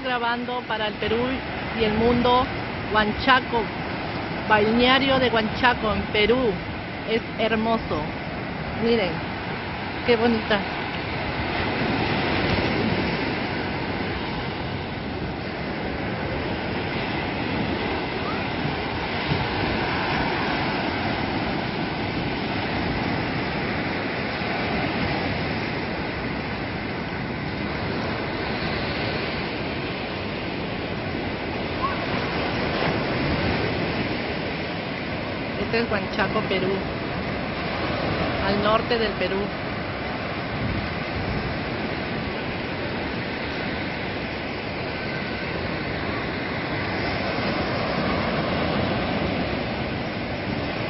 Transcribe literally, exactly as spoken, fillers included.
grabando para el Perú y el mundo Huanchaco, balneario de Huanchaco en Perú. Es hermoso. Miren, qué bonita. Este es Huanchaco, Perú, al norte del Perú.